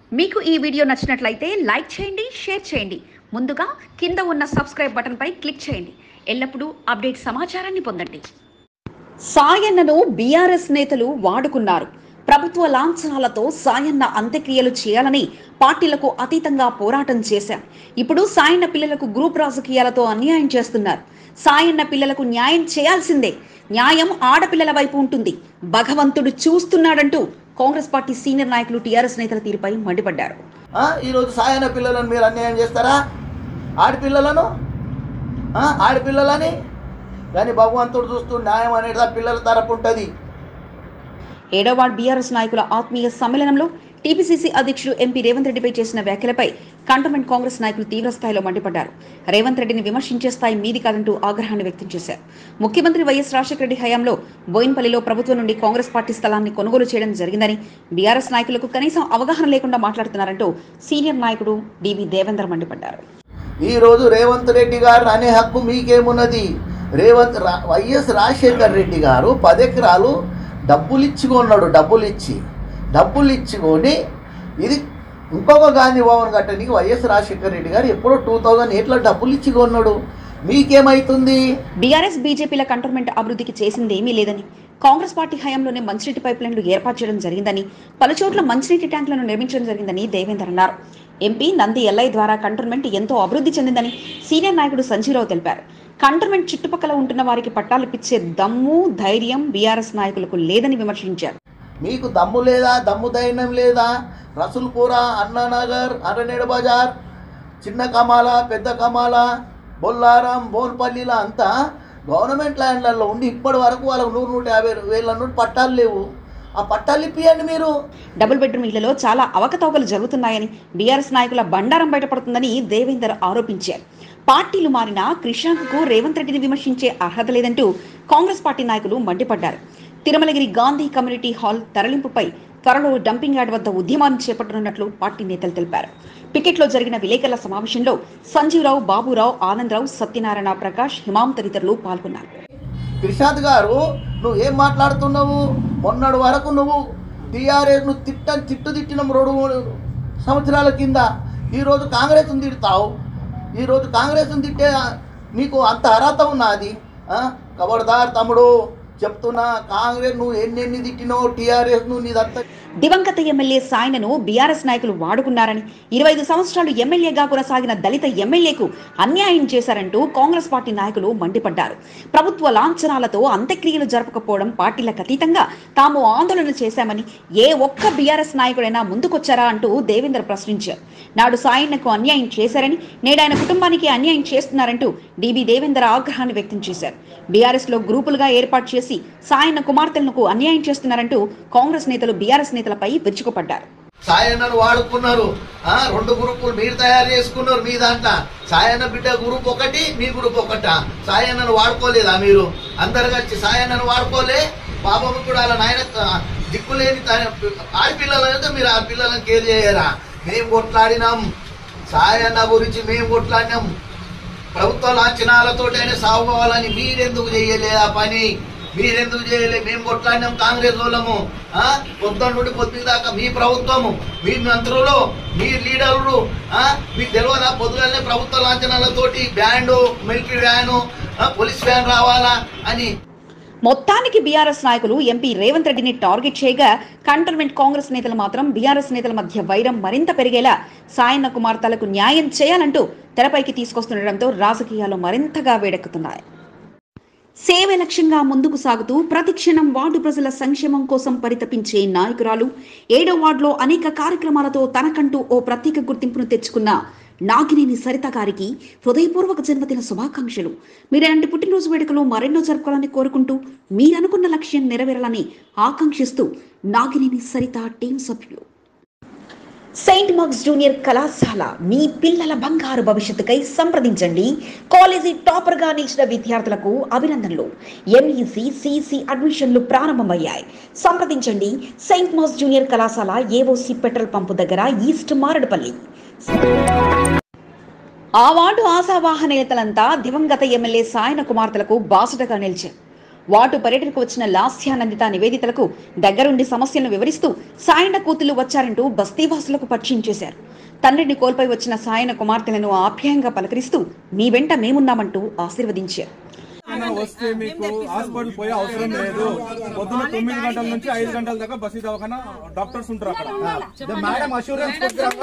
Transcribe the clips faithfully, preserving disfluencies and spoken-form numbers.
మీకు ఈ వీడియో నచ్చినట్లయితే లైక్ చేయండి, షేర్ చేయండి. ముందుగా కింద ఉన్న సబ్స్క్రైబ్ బటన్ పై క్లిక్ చేయండి. ఎల్లప్పుడూ అప్డేట్ సమాచారాన్ని పొందండి. సాయన్నను బీఆర్ఎస్ నేతలు వాడుకున్నారు. ప్రభుత్వ లాంఛనాలతో సాయన్న అంత్యక్రియలు చేయాలని పార్టీలకు అతీతంగా పోరాటం చేశారు. ఇప్పుడు సాయన్న పిల్లలకు గ్రూప్ రాజకీయాలతో అన్యాయం చేస్తున్నారు. సాయన్న పిల్లలకు న్యాయం చేయాల్సిందే. న్యాయం ఆడపిల్లల వైపు ఉంటుంది. భగవంతుడు చూస్తున్నాడంటూ కాంగ్రెస్ పార్టీ సీనియర్ నాయకులు టీఆర్ఎస్ నేతల తీరుపై మండిపడ్డారు. ఈ రోజు సాయన్న పిల్లలను మీరు అన్యాయం చేస్తారా? ఆడపిల్లలను ఆడపిల్లలని కానీ భగవంతుడు చూస్తూ న్యాయం అనేది ఆ పిల్లల తరపు ఉంటుంది. ఏడో వార్డు బీఆర్ఎస్ నాయకుల ఆత్మీయ సమ్మేళనంలో టీపీసీసీ అధ్యక్షుడు ఎంపీ రేవంత్ రెడ్డిపై చేసిన వ్యాఖ్యలపై కంటోన్మెంట్ కాంగ్రెస్ నాయకులు తీవ్రస్థాయిలో మండిపడ్డారు. రేవంత్ రెడ్డిని విమర్శించే స్థాయి మీది కాదంటూ ఆగ్రహాన్ని వ్యక్తం చేశారు. ముఖ్యమంత్రి వైఎస్ రాజశేఖర రెడ్డి హయాంలో బోయిన్పల్లిలో ప్రభుత్వం నుండి కాంగ్రెస్ పార్టీ స్థలాన్ని కొనుగోలు చేయడం జరిగిందని, బీఆర్ఎస్ నాయకులకు కనీసం అవగాహన లేకుండా మాట్లాడుతున్నారంటూ సీనియర్ నాయకుడు డివి దేవేందర్ మండిపడ్డారు. ఈ రోజు రేవంత్ రెడ్డి గారు అనే హక్కు మీకేమున్నది? రేవంత్ వైఎస్ రాజశేఖర రెడ్డి గారు పది ఎకరాలు డబ్బులు ఇచ్చి కొన్నాడు. డబ్బులు ఇచ్చి డబ్బులు ఇచ్చుకొని ఇది ఇంకొక గాంధీ భవన్ కట్టడానికి వైఎస్ రాజశేఖర రెడ్డి గారు ఎప్పుడో టూ థౌజండ్ ఎయిట్లో డబ్బులు ఇచ్చి కొన్నాడు. మీకేమైతుంది? బీఆర్ఎస్ బీజేపీల కంటోన్మెంట్ అభివృద్ధికి చేసింది ఏమీ లేదని, కాంగ్రెస్ పార్టీ హయాంలోనే మంచినీటి పైప్ లైన్లు ఏర్పాటు చేయడం జరిగిందని, పలుచోట్ల మంచినీటి ట్యాంకులను నిర్మించడం జరిగిందని దేవేందర్ అన్నారు. ఎంపీ నంది ఎల్ఐ ద్వారా కంటోన్మెంట్ ఎంతో అభివృద్ధి చెందిందని సీనియర్ నాయకుడు సంజీరావు తెలిపారు. కంటోన్మెంట్ చుట్టుపక్కల ఉంటున్న వారికి పట్టాలిప్పించే దమ్ము ధైర్యం బీఆర్ఎస్ నాయకులకు లేదని విమర్శించారు. మీకు దమ్ము లేదా? దమ్ము ధైర్యం లేదా? రసూల్పుర, అన్నానగర్, అరనేడు బజార్, చిన్న కమాల, పెద్ద కమాల, బొల్లారం, బోన్పల్లిల అంతా గవర్నమెంట్ ల్యాండ్లలో ఉండి ఇప్పటి వరకు వాళ్ళకు నూరు నూట యాభై వేల నుండి పట్టాలు లేవు. ఆ పట్టాలు ఇప్పియండి మీరు. డబుల్ బెడ్రూమ్ ఇళ్లలో చాలా అవకతవకలు జరుగుతున్నాయని, బీఆర్ఎస్ నాయకుల బండారం బయటపడుతుందని దేవేందర్ ఆరోపించారు. పార్టీలు మారినా క్రిషాంక్కు రేవంత్ రెడ్డిని విమర్శించే అర్హత లేదంటూ కాంగ్రెస్ పార్టీ నాయకులు మండిపడ్డారు. తిరుమలగిరి గాంధీ కమ్యూనిటీ హాల్ తరలింపుపై త్వరలో డంపింగ్ యార్డ్ వద్ద ఉద్యమాన్ని చేపట్టనున్నట్లు పార్టీ నేతలు తెలిపారు. పికెట్లో జరిగిన విలేకరుల సమావేశంలో సంజీవరావు, బాబురావు, ఆనందరావు, సత్యనారాయణ, ప్రకాష్, హిమాం తదితరులు పాల్గొన్నారు. క్రిషాంత్ గారు, నువ్వు ఏం మాట్లాడుతున్నావు? మొన్నటి వరకు నువ్వు టీఆర్ఎస్ నువ్వు తిట్ట తిట్టు తిట్టిన రెండు మూడు సంవత్సరాల కింద ఈరోజు కాంగ్రెస్ను తిడతావు. ఈరోజు కాంగ్రెస్ను తిట్టే నీకు అంత అర్హత ఉన్నది? ఖబర్దార్ తమ్ముడు, చెప్తున్నా, కాంగ్రెస్ నువ్వు ఎన్నెన్ని తిట్టినో టీఆర్ఎస్ నువ్వు నీదంతా. దివంగత ఎమ్మెల్యే సాయన్నను బీఆర్ఎస్ నాయకులు వాడుకున్నారని, ఇరవై ఐదు సంవత్సరాలు ఎమ్మెల్యేగా కొనసాగిన దళిత ఎమ్మెల్యేకు అన్యాయం చేశారంటూ కాంగ్రెస్ పార్టీ నాయకులు మండిపడ్డారు. ప్రభుత్వ లాంఛనాలతో అంత్యక్రియలు జరపకపోవడం పార్టీలకు అతీతంగా తాము ఆందోళన చేశామని ఏ ఒక్క బీఆర్ఎస్ నాయకుడైనా ముందుకొచ్చారా అంటూ దేవేందర్ ప్రశ్నించారు. నాడు సాయన్నకు అన్యాయం చేశారని, నేడు ఆయన కుటుంబానికి అన్యాయం చేస్తున్నారంటూ డిబి దేవేందర్ ఆగ్రహాన్ని వ్యక్తం చేశారు. బీఆర్ఎస్ లో గ్రూపులుగా ఏర్పాటు చేసి సాయన్న కుమార్తెలకు అన్యాయం చేస్తున్నారంటూ కాంగ్రెస్ నేతలు బీఆర్ఎస్ నేతలపై విరుచుకుపడ్డారు. సాయన్నను వాడుకున్నారు. రెండు గ్రూపులు మీరు తయారు చేసుకున్నారు. మీ దాంట్లో సాయన్న బిడ్డ గ్రూప్ ఒకటి, మీ గ్రూప్ ఒకట. సాయన్నను వాడుకోలేదా మీరు? అందరు కలిసి సాయన్నను వాడుకోలే? పాపము కూడా అలా నాయన దిక్కులేని ఆడపిల్లలైతే మీరు ఆ పిల్లలను కేర్ చేయరా? మేము కొట్లాడినాం సాయన్న గురించి, మేము కొట్లాడినాం. ప్రభుత్వ లాంఛనాలతోటైనా సాగుకోవాలని మీరెందుకు చేయలే ఆ పని? మీరెందుకు చేయలే? మేము కొట్లాడినాం కాంగ్రెస్ వాళ్ళము. పొద్దున్న నుండి పొద్దు దాకా మీ ప్రభుత్వము, మీ మంత్రులు, మీ లీడర్లు మీకు తెలియదా? పొద్దుగానే ప్రభుత్వ లాంఛనాలతోటి band, military van, police van రావాలా అని. మొత్తానికి బీఆర్ఎస్ నాయకులు ఎంపీ రేవంత్ రెడ్డిని టార్గెట్ చేయగా, కంటోన్మెంట్ కాంగ్రెస్ నేతలు మాత్రం బీఆర్ఎస్ నేతల మధ్య వైరం మరింత పెరిగేలా సాయన్న కుమార్తెలకు న్యాయం చేయాలంటూ తెరపైకి తీసుకొస్తుండటంతో రాజకీయాలు మరింతగా వేడెక్కుతున్నాయి. సేవ లక్ష్యంగా ముందుకు సాగుతూ ప్రతి క్షణం వార్డు ప్రజల సంక్షేమం కోసం పరితపించే నాయకురాలు, ఏడో వార్డులో అనేక కార్యక్రమాలతో తనకంటూ ఓ ప్రత్యేక గుర్తింపును తెచ్చుకున్న నాగినేని సరిత గారికి హృదయపూర్వక జన్మదిన శుభాకాంక్షలు. మీరేంటి పుట్టినరోజు వేడుకలు మరెన్నో జరుపుకోవాలని కోరుకుంటూ, మీరనుకున్న లక్ష్యం నెరవేరాలని ఆకాంక్షిస్తూ నాగినేని సరిత టీం సభ్యులు. సెయింట్ మార్క్స్ జూనియర్ కళాశాల మీ పిల్లల బంగారు భవిష్యత్తుకై సంప్రదించండి. కాలేజీ టాపర్ గా నిలిచిన విద్యార్థులకు అభినందనలు. ఎంఈసీ, సిఈసీ అడ్మిషన్లు ప్రారంభమయ్యాయి. సంప్రదించండి సెయింట్ మార్క్స్ జూనియర్ కళాశాల, ఏఓసీ పెట్రోల్ పంపు దగ్గర, ఈస్ట్ మారడుపల్లి. ఆ వార్డు ఆశావాహ నేతలంతా దివంగత ఎమ్మెల్యే సాయన్న కుమార్తెలకు బాసటగా నిలిచారు. వార్డు పర్యటనకు వచ్చిన లాస్యానందిత నివేదితలకు దగ్గరుండి సమస్యలను వివరిస్తూ సాయన్న కూతుళ్లు వచ్చారంటూ బస్తీవాసులకు పరిచయం చేశారు. తండ్రిని కోల్పోయి వచ్చిన సాయన్న కుమార్తెలను ఆప్యాయంగా పలకరిస్తూ మీ వెంట మేమున్నామంటూ ఆశీర్వదించారు. వస్తే మీకు హాస్పిటల్ పోయే అవసరం లేదు. పొద్దున తొమ్మిది గంటల నుంచి ఐదు గంటల దాకా బస్సు దవాఖానా డాక్టర్స్ ఉంటారు అక్కడ. మేడం అష్యూరెన్స్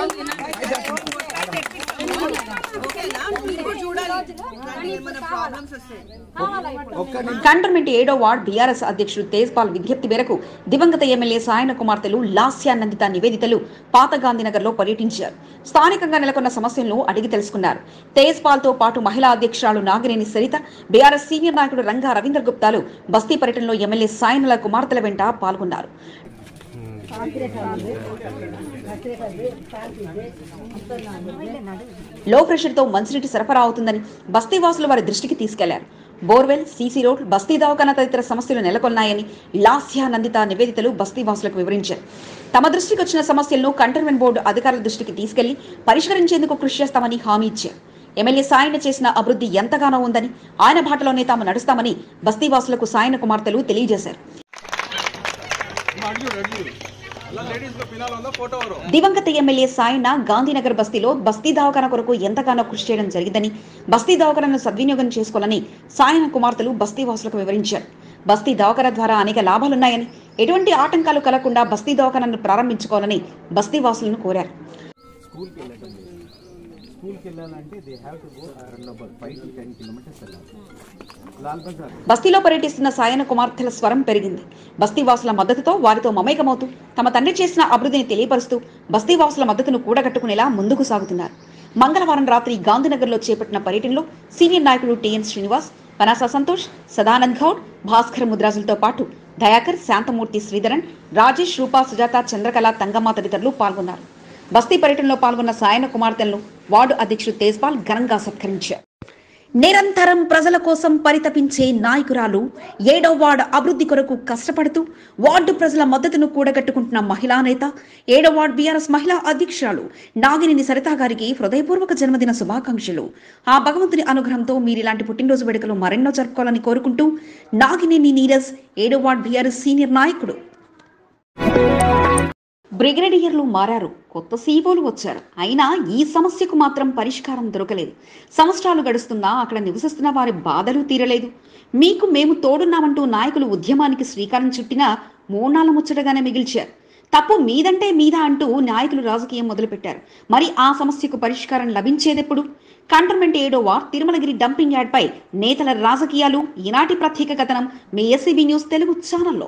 కంటోన్మెంట్ ఏడో వార్డ్ బీఆర్ఎస్ అధ్యక్షుడు తేజ్పాల్ విజ్ఞప్తి మేరకు దివంగత ఎమ్మెల్యే సాయన్న కుమార్తెలు లాస్యానందిత నివేదితలు పాత గాంధీనగర్ లో పర్యటించారు. స్థానికంగా నెలకొన్న సమస్యలను అడిగి తెలుసుకున్నారు. తేజ్పాల్ తో పాటు మహిళా అధ్యక్షురాలు నాగినేని సరిత, బీఆర్ఎస్ సీనియర్ నాయకుడు రంగా రవీంద్ర గుప్తాలు బస్తీ పర్యటనలో ఎమ్మెల్యే సాయన్నల కుమార్తెల వెంట పాల్గొన్నారు. లో ప్రెషర్ తో మంచినీటి సరఫరా అవుతుందని బస్తీవాసులు వారి దృష్టికి తీసుకెళ్లారు. బోర్వెల్, సీసీ రోడ్, బస్తీ దవాఖానా తదితర సమస్యలు నెలకొన్నాయని లాస్యానందిత నివేదితలు బస్తీవాసులకు వివరించారు. తమ దృష్టికి వచ్చిన సమస్యలను కంటోన్మెంట్ బోర్డు అధికారుల దృష్టికి తీసుకెళ్లి పరిష్కరించేందుకు కృషి చేస్తామని హామీ ఇచ్చారు. ఎమ్మెల్యే సాయన్న చేసిన అభివృద్ధి ఎంతగానో ఉందని, ఆయన బాటలోనే తాము నడుస్తామని బస్తీవాసులకు సాయన్న కుమార్తెలు తెలియజేశారు. దివంగత ఎమ్మెల్యే సాయన్న గాంధీనగర్ బస్తీలో బస్తీ దవాఖానా కొరకు ఎంతగానో కృషి చేయడం జరిగిందని, బస్తీ దవాఖానాను సద్వినియోగం చేసుకోవాలని సాయన్న కుమార్తెలు బస్తీవాసులకు వివరించారు. బస్తీ దవాఖానా ద్వారా అనేక లాభాలున్నాయని, ఎటువంటి ఆటంకాలు కలగకుండా బస్తీ దవాఖానాను ప్రారంభించుకోవాలని బస్తీవాసులను కోరారు. బస్తీలో పర్యటిస్తున్న సాయన్న కుమార్తెల స్వరం పెరిగింది. బస్తీవాసుల మద్దతుతో వారితో మమేకమవుతూ తమ తండ్రి చేసిన అభివృద్ధిని తెలియపరుస్తూ బస్తీవాసుల మద్దతును కూడగట్టుకునేలా ముందుకు సాగుతున్నారు. మంగళవారం రాత్రి గాంధీనగర్లో చేపట్టిన పర్యటనలో సీనియర్ నాయకుడు టిఎన్ శ్రీనివాస్, పనాస సంతోష్, సదానంద్ గౌడ్, భాస్కర్ ముద్రాజులతో పాటు దయాకర్, శాంతమూర్తి, శ్రీధరన్, రాజేష్, రూపా, సుజాత, చంద్రకళ, తంగమ్మ తదితరులు పాల్గొన్నారు. బస్తీ పర్యటనలో పాల్గొన్న సాయన్న కుమార్తెలను వార్డు అధ్యక్షుడు తేజ్పాల్ ఘనంగా సత్కరించారు. నిరంతరం ప్రజల కోసం పరితపించే నాయకురాలు, ఏడో వార్డు అభివృద్ధి కొరకు కష్టపడుతూ వార్డు ప్రజల మద్దతును కూడగట్టుకుంటున్న మహిళా నేత, ఏడో వార్డు బీఆర్ఎస్ మహిళా అధ్యక్షురాలు నాగినేని సరిత గారికి హృదయపూర్వక జన్మదిన శుభాకాంక్షలు. ఆ భగవంతుని అనుగ్రహంతో మీరు ఇలాంటి పుట్టినరోజు వేడుకలు మరెన్నో జరుపుకోవాలని కోరుకుంటూ నాగినేని నీరజ్, ఏడో వార్డు బీఆర్ఎస్ సీనియర్ నాయకుడు. బ్రిగేడియర్లు మారారు, కొత్త సీఓలు వచ్చారు. అయినా ఈ సమస్యకు మాత్రం పరిష్కారం దొరకలేదు. సంవత్సరాలు గడుస్తున్నా అక్కడ నివసిస్తున్న వారి బాధలు తీరలేదు. మీకు మేము తోడున్నామంటూ నాయకులు ఉద్యమానికి శ్రీకారం చుట్టినా మూనాళ్ళ ముచ్చటగానే మిగిల్చారు. తప్పు మీదంటే మీద అంటూ నాయకులు రాజకీయం మొదలుపెట్టారు. మరి ఆ సమస్యకు పరిష్కారం లభించేదెప్పుడు? కంటోన్మెంట్ ఏడో వార్డ్ తిరుమలగిరి డంపింగ్ యార్డ్ పై నేతల రాజకీయాలు, ఈనాటి ప్రత్యేక కథనం మీ ఎస్సీబీ న్యూస్ తెలుగు ఛానల్లో.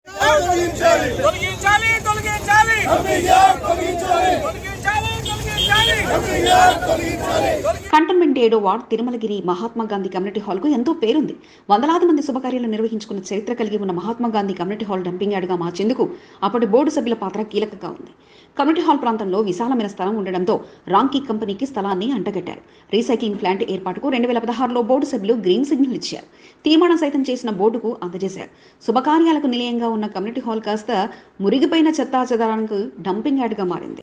కంటోన్మెంట్ ఏడో ward Tirumalagiri Mahatma Gandhi community hall కు ఎంతో పేరుంది. వందలాది మంది శుభకార్యాలు నిర్వహించుకున్న చరిత్ర కలిగి ఉన్న Mahatma Gandhi community hall dumping yard గా మార్చేందుకు అప్పటి బోర్డు సభ్యుల పాత్ర కీలకంగా ఉంది. కమ్యూనిటీ హాల్ ప్రాంతంలో విశాలమైన స్థలం ఉండడంతో రాంకీ కంపెనీకి స్థలాన్ని అంటగట్టారు. రీసైక్లింగ్ ప్లాంట్ ఏర్పాటుకు రెండు వేల పదహారులో బోర్డు సభ్యులు గ్రీన్ సిగ్నల్ ఇచ్చారు. తీర్మానం సైతం చేసిన బోర్డుకు అందజేశారు. శుభకార్యాలకు నిలయంగా ఉన్న కమ్యూనిటీ హాల్ కాస్త మురిగిపోయిన చెత్తా చెదారానికి డంపింగ్ యార్డ్ గా మారింది.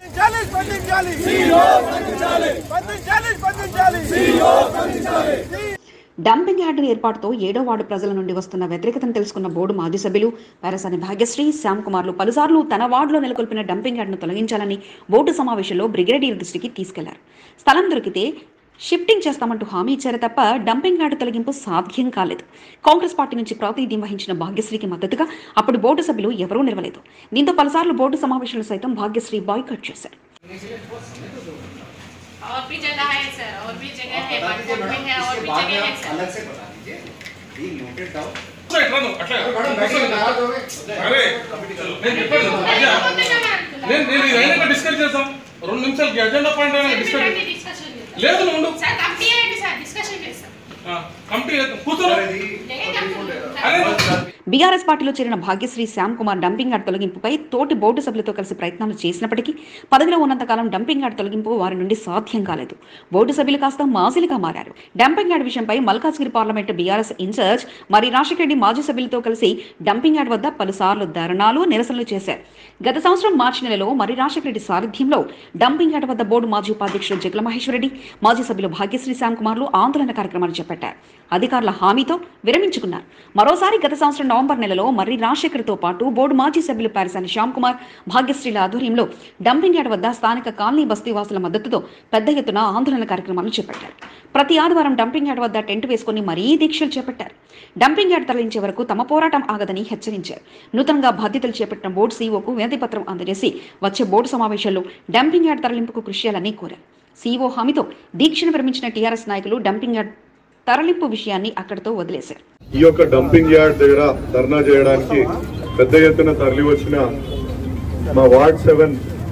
డంపింగ్ యార్డ్ ఏర్పాటుతో ఏడో వార్డు ప్రజల నుండి వస్తున్న వ్యతిరేకతను తెలుసుకున్న బోర్డు మాజీ సభ్యులు పారసాని భాగ్యశ్రీ, శ్యామ్ కుమార్లు పలుసార్లు తన వార్డులో నెలకొల్పిన డంపింగ్ యార్డ్ను తొలగించాలని బోర్డు సమావేశంలో బ్రిగేడియర్ దృష్టికి తీసుకెళ్లారు. స్థలం దొరికితే షిఫ్టింగ్ చేస్తామంటూ హామీ ఇచ్చారు తప్ప డంపింగ్ యార్డు తొలగింపు సాధ్యం కాలేదు. కాంగ్రెస్ పార్టీ నుంచి ప్రాతినిధ్యం వహించిన భాగ్యశ్రీకి మద్దతుగా అప్పుడు బోర్డు సభ్యులు ఎవరూ నిలవలేదు. దీంతో పలుసార్లు బోర్డు సమావేశాలు సైతం భాగ్యశ్రీ బాయ్కట్ చేశారు. और भी जगह है सर, और भी जगह है, बागपुर में है, और भी जगह है सर. अलग से बता दीजिए, ये नोटेड डाउन. सर इतना नो, अच्छा. मैडम बैठिए करा दोगे. अरे నేను చెప్పాను నేను నేను ఏమైనా డిస్కస్ చేద్దాం. రెండు నిమిషాలు ఎజెండా పాయింట్ అయినా డిస్కస్ లేదు. నువ్వు సార్ కమిటీ ఏంటి సార్ డిస్కషన్ చేస్తాం. ఆ కమిటీ కూర్చో. బీఆర్ఎస్ పార్టీలో చేరిన భాగ్యశ్రీ శ్యామ్ కుమార్ డంపింగ్ యార్డ్ తొలగింపుపై తోటి బోర్డు సభ్యులతో కలిసి ప్రయత్నాలు చేసినప్పటికీ పదవిలో ఉన్నంతకాలం డంపింగ్ యార్డ్ తొలగింపు వారి నుండి సాధ్యం కాలేదు. బోర్డు సభ్యులు కాస్త మాజీలుగా మారారు. డంపింగ్ యార్డ్ విషయంపై మల్కాజ్గిరి పార్లమెంటు బీఆర్ఎస్ ఇన్ఛార్జ్ మరి రాజశేఖర రెడ్డి మాజీ సభ్యులతో కలిసి డంపింగ్ యార్డ్ వద్ద పలుసార్లు ధర్నాలు నిరసనలు చేశారు. గత సంవత్సరం మార్చి నెలలో మరి రాజశేఖర రెడ్డి సారథ్యంలో డంపింగ్ యార్డ్ వద్ద బోర్డు మాజీ ఉపాధ్యక్షుడు జగల మహేశ్వర్ రెడ్డి, మాజీ సభ్యులు భాగ్యశ్రీ శ్యామ్ కుమార్లు ఆందోళన కార్యక్రమాలు చేపట్టారు. అధికారుల హామీతో విరమించుకున్నారు. మరోసారి గత సంవత్సరం నవంబర్ నెలలో మర్రి రాజశేఖర్తో పాటు బోర్డు మాజీ సభ్యులు పారిసాని శ్యామ్ కుమార్, భాగ్యశ్రీల ఆధ్వర్యంలో డంపింగ్ యార్డ్ వద్ద స్థానిక కాలనీ బస్తీవాసుల మద్దతుతో పెద్ద ఎత్తున ఆందోళన కార్యక్రమాలు చేపట్టారు. ప్రతి ఆదివారం డంపింగ్ యార్డ్ వద్ద టెంట్ వేసుకుని మరీ దీక్షలు చేపట్టారు. డంపింగ్ యార్డ్ తరలించే వరకు తమ పోరాటం ఆగదని హెచ్చరించారు. నూతనంగా బాధ్యతలు చేపట్టిన బోర్డు సీఈఓకు వినతి పత్రం అందజేసి వచ్చే బోర్డు సమావేశాల్లో డంపింగ్ యార్డ్ తరలింపుకు కృషి చేయాలని కోరారు. సీఈఓ హామీతో దీక్షను విరమించిన టీఆర్ఎస్ నాయకులు డంపింగ్ యార్డ్ తరలింపు విషయాన్ని అక్కడితో వదిలేశారు. ఈ యొక్క డంపింగ్ యార్డ్ దగ్గర ధర్నా చేయడానికి పెద్ద ఎత్తున తరలి వచ్చిన మా వార్డ్ సెవెన్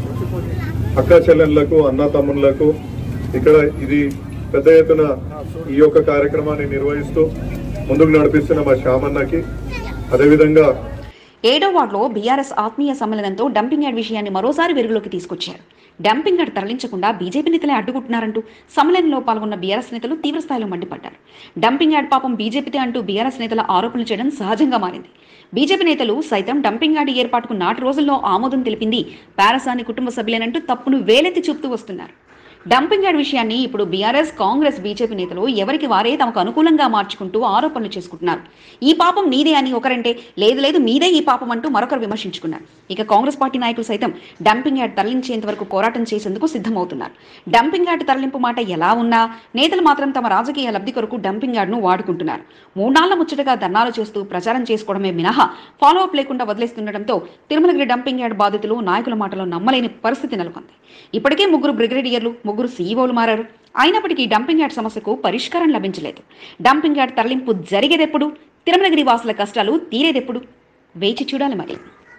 అక్క చెల్లెళ్లకు, అన్న తమ్ముళ్లకు ఇక్కడ ఇది పెద్ద ఎత్తున ఈ యొక్క కార్యక్రమాన్ని నిర్వహిస్తూ ముందుకు నడిపిస్తున్న మా శ్యామన్నకి, అదేవిధంగా ఏడో వార్డులో బీఆర్ఎస్ ఆత్మీయ సమ్మేళనంతో డంపింగ్ యార్డ్ విషయాన్ని మరోసారి వెలుగులోకి తీసుకొచ్చారు. డంపింగ్ యార్డ్ తరలించకుండా బీజేపీ నేతలే అడ్డుకుంటున్నారంటూ సమ్మేళనంలో పాల్గొన్న బీఆర్ఎస్ నేతలు తీవ్రస్థాయిలో మండిపడ్డారు. డంపింగ్ యార్డ్ పాపం బీజేపీతే అంటూ బీఆర్ఎస్ నేతల ఆరోపణలు చేయడం సహజంగా మారింది. బీజేపీ నేతలు సైతం డంపింగ్ యార్డ్ ఏర్పాటుకు నాటి రోజుల్లో ఆమోదం తెలిపింది పారసాని కుటుంబ సభ్యులేనంటూ తప్పును వేలెత్తి చూపుతూ వస్తున్నారు. డంపింగ్ యార్డ్ విషయాన్ని ఇప్పుడు బీఆర్ఎస్, కాంగ్రెస్, బీజేపీ నేతలు ఎవరికి వారే తమకు అనుకూలంగా మార్చుకుంటూ ఆరోపణలు చేసుకుంటున్నారు. ఈ పాపం నీదే అని ఒకరంటే, లేదు లేదు మీదే ఈ పాపం అంటూ మరొకరు విమర్శించుకున్నారు. ఇక కాంగ్రెస్ పార్టీ నాయకులు సైతం డంపింగ్ యార్డ్ తరలించేంత వరకు పోరాటం చేసేందుకు సిద్ధమవుతున్నారు. డంపింగ్ యార్డ్ తరలింపు మాట ఎలా ఉన్నా నేతలు మాత్రం తమ రాజకీయ లబ్ధి కొరకు డంపింగ్ యార్డ్ను వాడుకుంటున్నారు. మూడాళ్ల ముచ్చటగా ధర్నాలు చేస్తూ ప్రచారం చేసుకోవడమే మినహా ఫాలో అప్ లేకుండా వదిలేస్తుండటంతో తిరుమలగిరి డంపింగ్ యార్డ్ బాధితులు నాయకుల మాటలో నమ్మలేని పరిస్థితి నెలకొంది. ఇప్పటికే ముగ్గురు బ్రిగేడియర్లు, ముగ్గురు సీఈఓలు మారారు. అయినప్పటికీ డంపింగ్ యార్డ్ సమస్యకు పరిష్కారం లభించలేదు. డంపింగ్ యార్డ్ తరలింపు జరిగేదెప్పుడు? తిరుమలగిరి వాసుల కష్టాలు తీరేదెప్పుడు? వేచి చూడాలి. మరి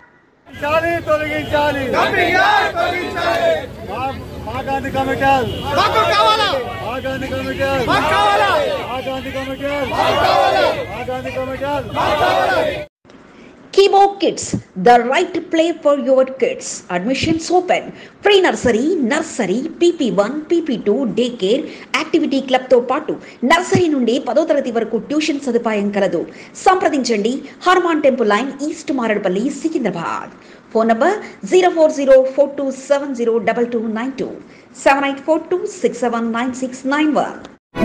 Kibo Kids, the right play for your kids. Admissions open. Free nursery, nursery, P P one, P P two, daycare, activity club తో పాటు నర్సరీ నుండి పదో తరగతి వరకు ట్యూషన్ సదుపాయం కలదు. సంప్రదించండి Hanuman temple line, east Maredupalli, Secunderabad. Phone number zero four zero four two seven zero two two nine two, seven eight four two six seven nine six nine one.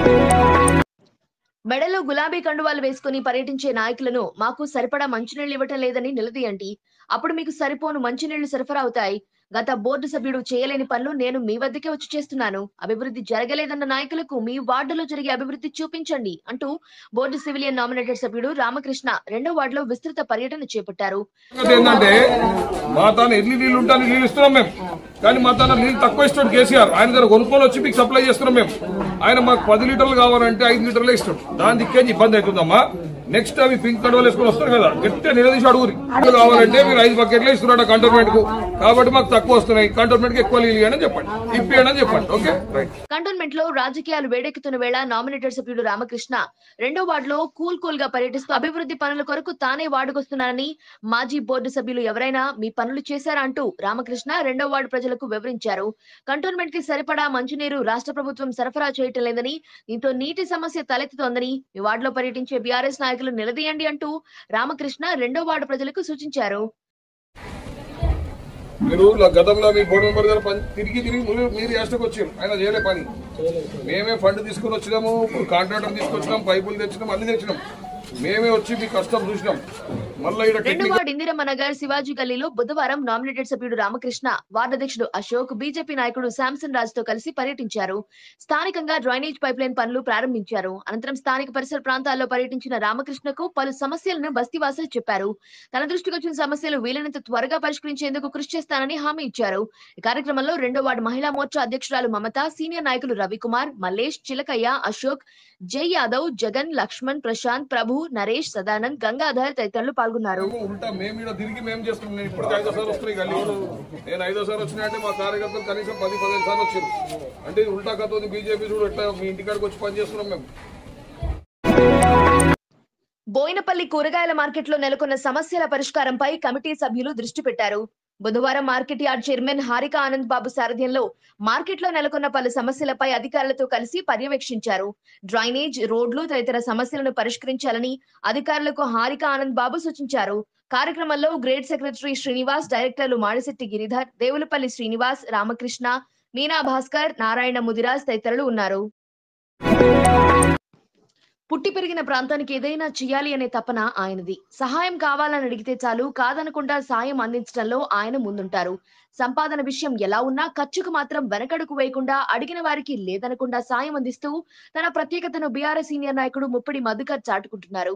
మెడలో గులాబీ కండువాలు వేసుకుని పర్యటించే నాయకులను మాకు సరిపడా మంచినీళ్లు ఇవ్వటం లేదని నిలదీయండి. అప్పుడు మీకు సరిపోను మంచినీళ్లు సరఫరా అవుతాయి. గత బోర్డు సభ్యుడు చేయలేని పనులు నేను మీ వద్దకే వచ్చి చేస్తున్నాను. అభివృద్ధి జరగలేదన్న నాయకులకు మీ వార్డులో జరిగే అభివృద్ధి చూపించండి అంటూ బోర్డు సివిలియన్ నామినేటెడ్ సభ్యుడు రామకృష్ణ రెండో వార్డులో విస్తృత పర్యటన చేపట్టారు. ఏంటంటే మా తాను ఎన్ని నీళ్లు ఉంటాను నీళ్ళు ఇస్తున్నాం మేము, కానీ మా తాను నీళ్ళు తక్కువ ఇస్తాడు కేసీఆర్. ఆయన దగ్గర కొనుక్కొని వచ్చి మీకు సప్లై చేస్తున్నాం మేము. ఆయన మాకు పది లీటర్లు కావాలంటే ఐదు లీటర్లే ఇస్తాడు. దాని దిక్కేంచి ఇబ్బంది అవుతుందమ్మా. నెక్స్ట్ అవి పింక్ కండువాలు వేసుకొని వస్తారు కదా, గట్టిగా నిలదీసి అడుగురి. కావాలంటే మీరు ఐదు బకెట్లే ఇస్తున్నాడు కంటోన్మెంట్ కు, కాబట్టి మాకు తక్కువ వస్తున్నాయి, కంటోన్మెంట్ కి ఎక్కువ ఇవ్వండి చెప్పండి, ఇప్పియండి అని చెప్పండి. Okay right. కంటోన్మెంట్ లో రాజకీయాలు వేడెక్కుతున్న వేళ నామినేటెడ్ సభ్యుడు రామకృష్ణ రెండో వార్డులో కూల్ కూల్ గా పర్యటిస్తూ అభివృద్ధి పనుల కొరకు తానే వార్డుకొస్తున్నానని, మాజీ బోర్డు సభ్యులు ఎవరైనా మీ పనులు చేశారా అంటూ రామకృష్ణ రెండో వార్డు ప్రజలకు వివరించారు. కంటోన్మెంట్ కి సరిపడా మంచినీరు రాష్ట్ర ప్రభుత్వం సరఫరా చేయటం లేదని, దీంతో నీటి సమస్య తలెత్తుతోందని మీ వార్డులో పర్యటించే బీఆర్ఎస్ నాయకులు నిలదీయండి అంటూ రామకృష్ణ రెండో వార్డు ప్రజలకు సూచించారు. మీరు గతంలో మీ బోర్డు మెంబర్ దగ్గర తిరిగి తిరిగి మీరు యాస్టకు వచ్చారు, ఆయన చేయలే పని. మేమే ఫండ్ తీసుకుని వచ్చినాము, కాంట్రాక్టర్ తీసుకొచ్చినాం, పైపులు తెచ్చినాం, అన్ని తెచ్చినాం. మేమే వచ్చి మీ కష్టం చూసినాం. రెండో వార్డు ఇందిరమ్మ నగర్ శివాజీ గల్లీలో బుధవారం నామినేటెడ్ సభ్యుడు రామకృష్ణ, వార్డు అధ్యక్షుడు అశోక్, బీజేపీ నాయకుడు శాంసన్ రాజ్ తో కలిసి పర్యటించారు. స్థానికంగా డ్రైనేజ్ పైప్ లైన్ పనులు ప్రారంభించారు. అనంతరం స్థానిక పరిసర ప్రాంతాల్లో పర్యటించిన రామకృష్ణకు పలు సమస్యలను బస్తీవాసులు చెప్పారు. తన దృష్టికి వచ్చిన సమస్యలు వీలైనంత త్వరగా పరిష్కరించేందుకు కృషి చేస్తానని హామీ ఇచ్చారు. ఈ కార్యక్రమంలో రెండో వార్డు మహిళా మోర్చా అధ్యక్షురాలు మమత, సీనియర్ నాయకులు రవికుమార్, మల్లేష్, చిలకయ్య, అశోక్, జై యాదవ్, జగన్, లక్ష్మణ్, ప్రశాంత్, ప్రభు, నరేష్, సదానంద్, గంగాధర్ తదితరులు పాల్గొన్నారు. తిరిగి మేము చేస్తున్నాం. నేను ఇప్పటికి ఐదోసారి వస్తున్నాయి గల్లీ. నేను ఐదోసారి వచ్చినాయంటే మా కార్యకర్తలు కనీసం పది పదిహేను సార్లు వచ్చారు. అంటే ఉల్టా కథ బీజేపీ చూడు ఎట్లా మీ ఇంటికాడికి వచ్చి పని చేస్తున్నాం మేము. బోయినపల్లి కూరగాయల మార్కెట్లో నెలకొన్న సమస్యల పరిష్కారంపై కమిటీ సభ్యులు దృష్టి పెట్టారు. బుధవారం market yard chairman Harika Anand Babu సారథ్యంలో మార్కెట్లో నెలకొన్న పలు సమస్యలపై అధికారులతో కలిసి పర్యవేక్షించారు. డ్రైనేజ్, రోడ్లు తదితర సమస్యలను పరిష్కరించాలని అధికారులకు హారిక ఆనంద్ బాబు సూచించారు. కార్యక్రమంలో గ్రేడ్ సెక్రటరీ శ్రీనివాస్, డైరెక్టర్లు మాడిశెట్టి గిరిధర్, దేవులపల్లి శ్రీనివాస్, రామకృష్ణ, మీనా భాస్కర్, నారాయణ ముదిరాజ్ తదితరులు ఉన్నారు. పుట్టి పెరిగిన ప్రాంతానికి ఏదైనా చేయాలి అనే తపన ఆయనది. సహాయం కావాలని అడిగితే చాలు, కాదనకుండా సాయం అందించడంలో ఆయన ముందుంటారు. సంపాదన విషయం ఎలా ఉన్నా ఖర్చుకు మాత్రం వెనకడుగు వేయకుండా అడిగిన వారికి లేదనకుండా సాయం అందిస్తూ తన ప్రత్యేకతను బీఆర్ఎస్ సీనియర్ నాయకుడు ముప్పిడి మధుకర్ చాటుకుంటున్నారు.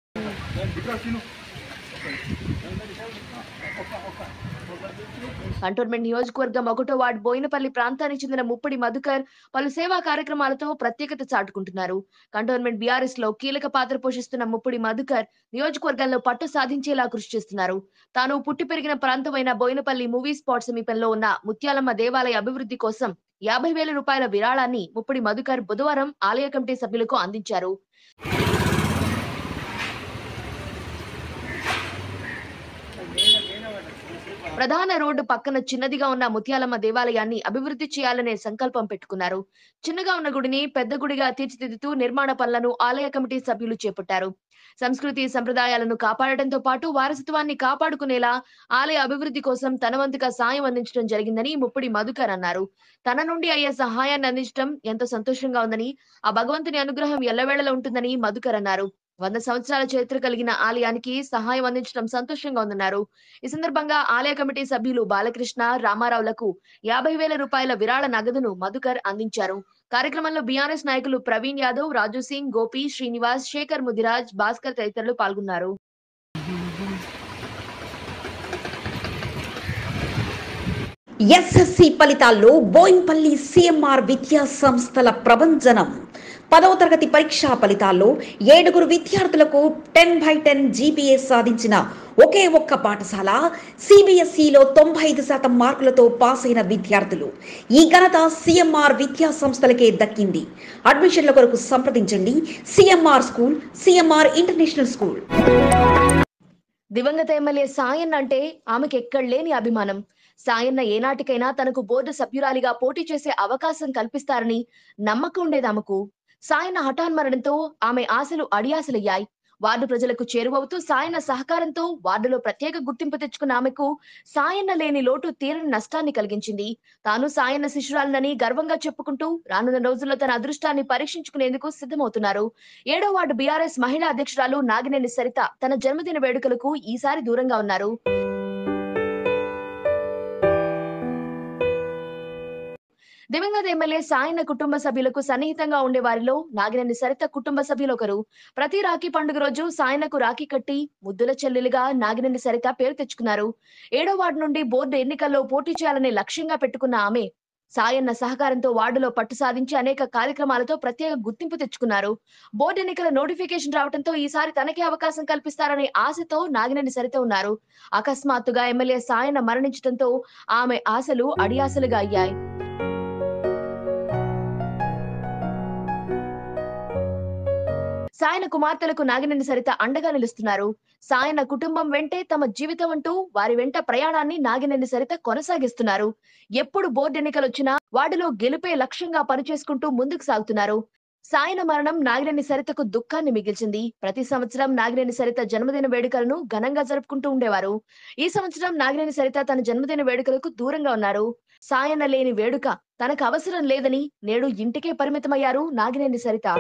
కంటోన్మెంట్ నియోజకవర్గం ఒకటో వార్డు బోయినపల్లి ప్రాంతానికి చెందిన ముప్పిడి మధుకర్ పలు సేవా కార్యక్రమాలతో ప్రత్యేకత చాటుకుంటున్నారు. కంటోన్మెంట్ బీఆర్ఎస్ లో కీలక పాత్ర పోషిస్తున్న ముప్పిడి మధుకర్ నియోజకవర్గంలో పట్టు సాధించేలా కృషి చేస్తున్నారు. తాను పుట్టి పెరిగిన ప్రాంతమైన బోయినపల్లి మూవీ స్పాట్ సమీపంలో ఉన్న ముత్యాలమ్మ దేవాలయ అభివృద్ధి కోసం యాభై వేల రూపాయల విరాళాన్ని ముప్పిడి మధుకర్ బుధవారం ఆలయ కమిటీ సభ్యులకు అందించారు. ప్రధాన రోడ్డు పక్కన చిన్నదిగా ఉన్న ముత్యాలమ్మ దేవాలయాన్ని అభివృద్ధి చేయాలనే సంకల్పం పెట్టుకున్నారు. చిన్నగా ఉన్న గుడిని పెద్ద గుడిగా తీర్చిదిద్దుతూ నిర్మాణ పనులను ఆలయ కమిటీ సభ్యులు చేపట్టారు. సంస్కృతి సంప్రదాయాలను కాపాడటంతో పాటు వారసత్వాన్ని కాపాడుకునేలా ఆలయ అభివృద్ధి కోసం తన వంతుగా సాయం అందించడం జరిగిందని ముప్పిడి మధుకర్ అన్నారు. తన నుండి అయ్యే సహాయాన్ని అందించడం ఎంతో సంతోషంగా ఉందని, ఆ భగవంతుని అనుగ్రహం ఎల్లవేళలా ఉంటుందని మధుకర్ అన్నారు. వంద సంవత్సరాల చరిత్ర కలిగిన ఆలయానికి సహాయం అందించడం సంతోషంగా ఉందన్నారు. ఈ సందర్భంగా ఆలయ కమిటీ సభ్యులు బాలకృష్ణ, రామారావులకు యాభై వేల రూపాయల విరాళ నగదును మధుకర్ అందించారు. కార్యక్రమంలో బీఆర్ఎస్ నాయకులు ప్రవీణ్ యాదవ్, రాజు సింగ్, గోపి, శ్రీనివాస్, శేఖర్ ముదిరాజ్, భాస్కర్ తదితరులు పాల్గొన్నారు. ఎస్ఎస్సి ఫలితాల్లో బోయిన్పల్లి సిఎంఆర్ విద్యా సంస్థల ప్రభంజనం. పదవ తరగతి పరీక్షా ఫలితాల్లో ఏడుగురు విద్యార్థులకు టెన్ బై టెన్ జీపీఏ సాధించిన ఒకే ఒక్క పాఠశాల సిబిఎస్ఈలో తొంభై ఐదు శాతం మార్కులతో పాస్ అయిన విద్యార్థులు. ఈ ఘనత సిఎంఆర్ విద్యా సంస్థలకే దక్కింది. అడ్మిషన్ల కొరకు సంప్రదించండి CMR school, CMR international school. దివంగత ఎమ్మెల్యే సాయన్న అంటే ఆమెకు ఎక్కడ లేని అభిమానం. సాయన్న ఏనాటికైనా తనకు బోర్డు సభ్యురాలిగా పోటీ చేసే అవకాశం కల్పిస్తారని నమ్మకం ఉండేది ఆమెకు. సాయన్న హఠాన్మరణంతో ఆమె ఆశలు అడియాసలయ్యాయి. వార్డు ప్రజలకు చేరువవుతూ సాయన్న సహకారంతో వార్డులో ప్రత్యేక గుర్తింపు తెచ్చుకున్న ఆమెకు సాయన్న లేని లోటు తీరని నష్టాన్ని కలిగించింది. తాను సాయన్న శిష్యురాలనని గర్వంగా చెప్పుకుంటూ రానున్న రోజుల్లో తన అదృష్టాన్ని పరీక్షించుకునేందుకు సిద్ధమవుతున్నారు. ఏడో వార్డు బీఆర్ఎస్ మహిళా అధ్యక్షురాలు నాగినేని సరిత తన జన్మదిన వేడుకలకు ఈసారి దూరంగా ఉన్నారు. దివంగత ఎమ్మెల్యే సాయన్న కుటుంబ సభ్యులకు సన్నిహితంగా ఉండే వారిలో నాగినేని సరిత కుటుంబ సభ్యులు ఒకరు. ప్రతి రాఖీ పండుగ రోజు సాయన్నకు రాఖీ కట్టి ముద్దుల చెల్లెలుగా నాగినేని సరిత పేరు తెచ్చుకున్నారు. ఏడో వార్డు నుండి బోర్డు ఎన్నికల్లో పోటీ చేయాలనే లక్ష్యంగా పెట్టుకున్న ఆమె సాయన్న సహకారంతో వార్డులో పట్టు సాధించి అనేక కార్యక్రమాలతో ప్రత్యేక గుర్తింపు తెచ్చుకున్నారు. బోర్డు ఎన్నికల నోటిఫికేషన్ రావడంతో ఈసారి తనకే అవకాశం కల్పిస్తారనే ఆశతో నాగినేని సరిత ఉన్నారు. అకస్మాత్తుగా ఎమ్మెల్యే సాయన్న మరణించడంతో ఆమె ఆశలు అడియాసలుగా అయ్యాయి. సాయన కుమార్తెలకు నాగినేని సరిత అండగా నిలుస్తున్నారు. సాయన కుటుంబం వెంటే తమ జీవితం అంటూ వారి వెంట ప్రయాణాన్ని నాగినేని సరిత కొనసాగిస్తున్నారు. ఎప్పుడు బోర్డు ఎన్నికలు వచ్చినా వార్డులో గెలుపే లక్ష్యంగా పనిచేసుకుంటూ ముందుకు సాగుతున్నారు. సాయన మరణం నాగినేని సరితకు దుఃఖాన్ని మిగిల్చింది. ప్రతి సంవత్సరం నాగినేని సరిత జన్మదిన వేడుకలను ఘనంగా జరుపుకుంటూ ఉండేవారు. ఈ సంవత్సరం నాగినేని సరిత తన జన్మదిన వేడుకలకు దూరంగా ఉన్నారు. సాయన లేని వేడుక తనకు అవసరం లేదని నేడు ఇంటికే పరిమితమయ్యారు నాగినేని సరిత.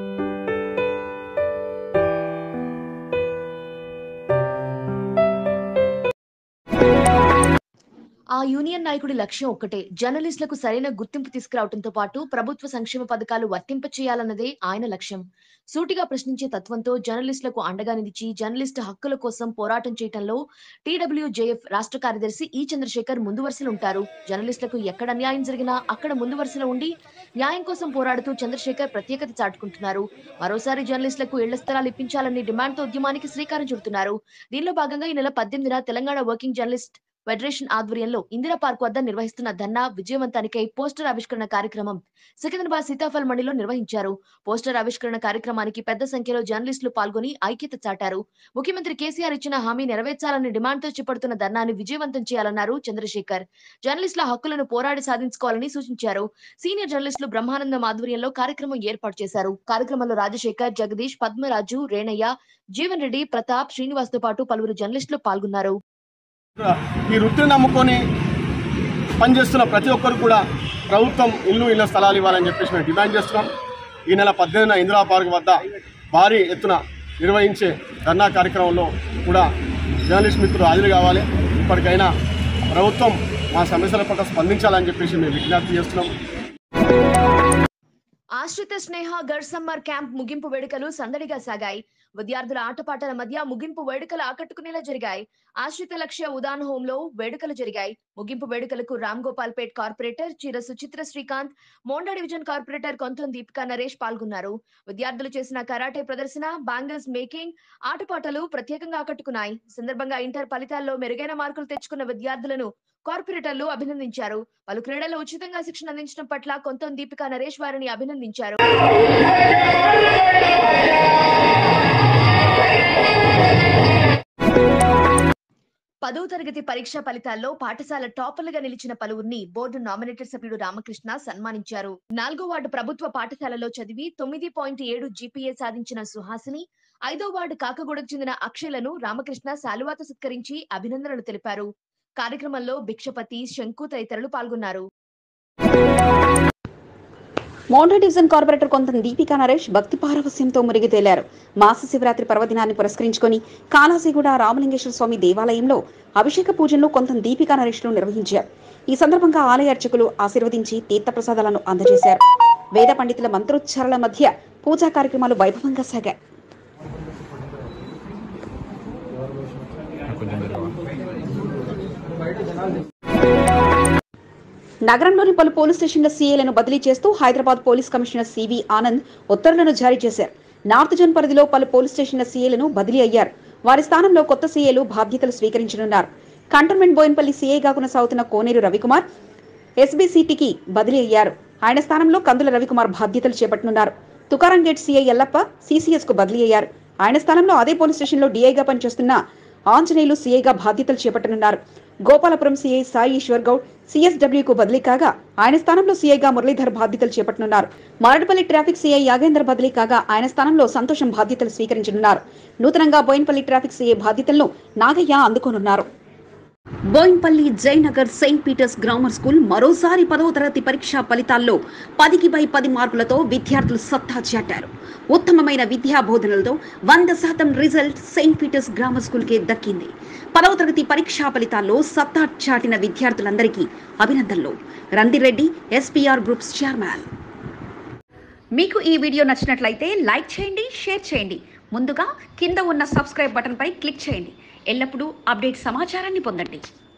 ఆ యూనియన్ నాయకుడి లక్ష్యం ఒక్కటే, జర్నలిస్టులకు సరైన గుర్తింపు తీసుకురావడంతో పాటు ప్రభుత్వ సంక్షేమ పథకాలు వర్తింప చేయాలన్నదే ఆయన లక్ష్యం. సూటిగా ప్రశ్నించే తత్వంతో జర్నలిస్టులకు అండగా నిలిచి జర్నలిస్టు హక్కుల కోసం పోరాటం చేయడంలో టీడబ్ల్యూజేఎఫ్ రాష్ట్ర కార్యదర్శి ఈ చంద్రశేఖర్ ముందు వరుసలో ఉంటారు. జర్నలిస్టులకు ఎక్కడ అన్యాయం జరిగినా అక్కడ ముందు వరుసలో ఉండి న్యాయం కోసం పోరాడుతూ చంద్రశేఖర్ ప్రత్యేకత చాటుకుంటున్నారు. మరోసారి జర్నలిస్టులకు ఇళ్ల స్థలాలు ఇప్పించాలని డిమాండ్తో ఉద్యమానికి శ్రీకారం చుడుతున్నారు. దీనిలో భాగంగా ఈ నెల పద్దెనిమిదిన తెలంగాణ వర్కింగ్ జర్నలిస్ట్ ఫెడరేషన్ ఆధ్వర్యంలో ఇందిరా పార్క్ వద్ద నిర్వహిస్తున్న ధర్నా విజయవంతానికై పోస్టర్ ఆవిష్కరణ కార్యక్రమం సికింద్రాబాద్ సీతాఫల్ మండిలో నిర్వహించారు. పోస్టర్ ఆవిష్కరణ కార్యక్రమానికి పెద్ద సంఖ్యలో జర్నలిస్టులు పాల్గొని ఐక్యత చాటారు. ముఖ్యమంత్రి కేసీఆర్ ఇచ్చిన హామీ నెరవేర్చాలని డిమాండ్తో చేపడుతున్న ధర్నాను విజయవంతం చేయాలన్నారు చంద్రశేఖర్. జర్నలిస్టుల హక్కులను పోరాడి సాధించుకోవాలని సూచించారు. సీనియర్ జర్నలిస్టులు బ్రహ్మానందం ఆధ్వర్యంలో కార్యక్రమం ఏర్పాటు చేశారు. కార్యక్రమంలో రాజశేఖర్, జగదీష్, పద్మరాజు, రేణయ్య, జీవన్ రెడ్డి, ప్రతాప్, శ్రీనివాస్ తో పాటు పలువురు జర్నలిస్టులు పాల్గొన్నారు. ఈ వృత్తిని నమ్ముకొని పనిచేస్తున్న ప్రతి ఒక్కరు కూడా ప్రభుత్వం ఇల్లు ఇళ్ల స్థలాలు ఇవ్వాలని చెప్పేసి మేము డిమాండ్ చేస్తున్నాం. ఈ నెల పద్దెనిమిదిన ఇందిరా పార్క్ వద్ద భారీ ఎత్తున నిర్వహించే ధర్నా కార్యక్రమంలో కూడా జర్నలిస్ట్ మిత్రులు హాజరు కావాలి. ఇప్పటికైనా ప్రభుత్వం మా సమస్యల పట్ల స్పందించాలని చెప్పేసి మేము విజ్ఞప్తి చేస్తున్నాం. ఆశ్రిత స్నేహ గర్ సమ్మర్ క్యాంప్ ముగింపు వేడుకలు సందడిగా సాగాయి. విద్యార్థుల ఆటపాటల మధ్య ముగింపు వేడుకలు ఆకట్టుకునేలా జరిగాయి. ఆశ్రిత లక్ష్య ఉదాన్ హోమ్ లో వేడుకలు జరిగాయి. ముగింపు వేడుకలకు రామ్ గోపాల్ పేట్ corporator Cheera Suchitra Srikanth, Monda division corporator Kontham Deepika Naresh పాల్గొన్నారు. విద్యార్థులు చేసిన కరాటే ప్రదర్శన, బ్యాంగిల్స్ మేకింగ్, ఆటపాటలు ప్రత్యేకంగా ఆకట్టుకున్నాయి. సందర్భంగా ఇంటర్ ఫలితాల్లో మెరుగైన మార్కులు తెచ్చుకున్న విద్యార్థులను కార్పొరేటర్లు అభినందించారు. పలు క్రీడల్లో ఉచితంగా శిక్షణ అందించడం పట్ల కొంతం దీపికా నరేష్ వారిని అభినందించారు. పదో తరగతి పరీక్ష ఫలితాల్లో పాఠశాల టాపర్లుగా నిలిచిన పలువురిని బోర్డు నామినేటెడ్ సభ్యుడు రామకృష్ణ సన్మానించారు. నాలుగో వార్డు ప్రభుత్వ పాఠశాలలో చదివి తొమ్మిది పాయింట్ ఏడు జీపీఏ సాధించిన సుహాసిని, ఐదో వార్డు కాకగూడకు చెందిన అక్షయ్లను రామకృష్ణ శాలువాతో సత్కరించి అభినందనలు తెలిపారు. కార్యక్రమంలో భిక్షపతి, శంకు తదితరులు పాల్గొన్నారు. మోండా డివిజన్ కార్పొరేటర్ కొంత దీపికా నరేష్ భక్తి పారవస్యంతో మునిగి తేలారు. మాస శివరాత్రి పర్వదినాన్ని పురస్కరించుకొని కాళాసిగూడ రామలింగేశ్వర స్వామి దేవాలయంలో అభిషేక పూజలను కొంత దీపికా నరేష్లు నిర్వహించారు. ఈ సందర్భంగా ఆలయ అర్చకులు ఆశీర్వదించి తీర్థప్రసాదాలను అందజేశారు. వేద పండితుల మంత్రోచ్చారాల మధ్య పూజా కార్యక్రమాలు వైభవంగా సాగాయి. నగరంలోని పలు పోలీస్ స్టేషన్ల సీఏలను బదిలీ చేస్తూ Hyderabad police commissioner CV Anand ఉత్తర్వులను జారీ చేశారు. నార్త్ జోన్ పరిధిలో పలు పోలీస్ స్టేషన్ల సీఏలను బదిలీ అయ్యారు. వారి స్థానంలో కొత్త సీఏలు బాధ్యతలు స్వీకరించనున్నారు. కంటోన్మెంట్ బోయిన్పల్లి సీఏగా కొనసాగుతున్న కోనేరు రవికుమార్ ఎస్బీసీటీకి బదిలీ అయ్యారు. ఆయన స్థానంలో కందుల రవికుమార్ బాధ్యతలు చేపట్టనున్నారు. Tukaram gate CI Yellappa CCS కు బదిలీ అయ్యారు. ఆయన స్థానంలో అదే పోలీస్ స్టేషన్లో డీఐగా పనిచేస్తున్న ఆంజనేయులు సీఐగా బాధ్యతలు చేపట్టనున్నారు. గోపాలపురం సీఐ సాయి ఈశ్వర్ గౌడ్ సీఎస్డబ్ల్యూకు బదిలీ కాగా ఆయన స్థానంలో సీఐగా మురళీధర్ బాధ్యతలు చేపట్టనున్నారు. మారడపల్లి ట్రాఫిక్ సీఐ యాగేందర్ బదిలీ కాగా ఆయన స్థానంలో సంతోషం బాధ్యతలు స్వీకరించనున్నారు. నూతనంగా బోయిన్పల్లి ట్రాఫిక్ సీఐ బాధ్యతలను నాగయ్య అందుకోనున్నారు. Bowenpally Jayanagar saint peter's grammar school మరోసారి పదవ తరగతి పరీక్షా ఫలితాల్లో పదికి బై పది మార్కులతో విద్యార్థులు సత్తా చాటారు. ఉత్తమమైన విద్యా బోధనలతో వంద శాతం result saint peter's grammar school కే దక్కింది. పదవ తరగతి పరీక్షా ఫలితాల్లో సత్తా చాటిన విద్యార్థులందరికీ అభినందనలు. Randireddy, SPR groups chairman. మీకు ఈ వీడియో నచ్చినట్లయితే లైక్ చేయండి, షేర్ చేయండి. ముందుగా కింద ఉన్న సబ్స్క్రైబ్ బటన్ పై క్లిక్ చేయండి. ఎల్లప్పుడూ అప్డేట్ సమాచారాన్ని పొందండి.